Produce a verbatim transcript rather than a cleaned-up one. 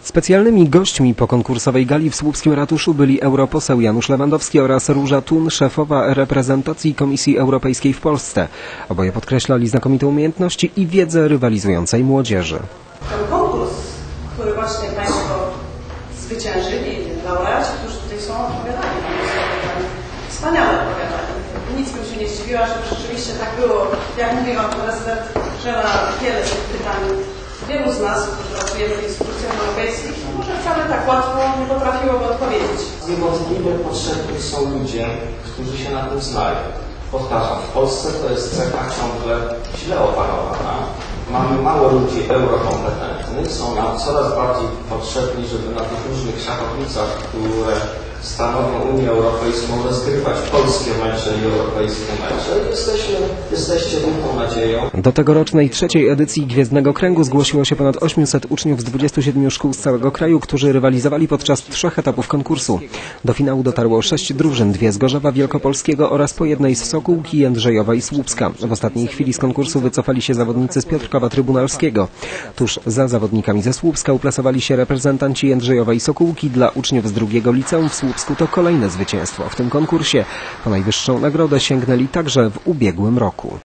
Specjalnymi gośćmi po konkursowej gali w słupskim ratuszu byli europoseł Janusz Lewandowski oraz Róża Thun, szefowa reprezentacji Komisji Europejskiej w Polsce. Oboje podkreślali znakomite umiejętności i wiedzę rywalizującej młodzieży. Ten konkurs, który właśnie Państwo zwyciężyli, laureaci, którzy tutaj są, opowiadali, wspaniale opowiadali. Nic bym się nie zdziwiła, że rzeczywiście tak było, jak mówił Pan Prezydent, że na wiele z tych pytań wielu z nas, którzy pracujemy w instytucjach europejskich, może wcale tak łatwo nie potrafiłoby odpowiedzieć. Niewątpliwie potrzebni są ludzie, którzy się na tym znają. Powtarzam, w Polsce to jest cecha ciągle źle opanowana. Mamy mało ludzi eurokompetentnych, są nam coraz bardziej potrzebni, żeby na tych różnych szachownicach, które stanowią Unię Europejską, rozgrywać polskie mecze i europejskie mecze. Jesteśmy, jesteście tą nadzieją. Do tegorocznej trzeciej edycji Gwiezdnego Kręgu zgłosiło się ponad osiemset uczniów z dwudziestu siedmiu szkół z całego kraju, którzy rywalizowali podczas trzech etapów konkursu. Do finału dotarło sześć drużyn, dwie z Gorzowa Wielkopolskiego oraz po jednej z Sokółki, Jędrzejowa i Słupska. W ostatniej chwili z konkursu wycofali się zawodnicy z Piotrkowa Trybunalskiego. Tuż za zawodnikami ze Słupska uplasowali się reprezentanci Jędrzejowa i Sokółki. Dla uczniów z drugiego liceum w Słupsku to kolejne zwycięstwo w tym konkursie. Po najwyższą nagrodę sięgnęli także w ubiegłym roku.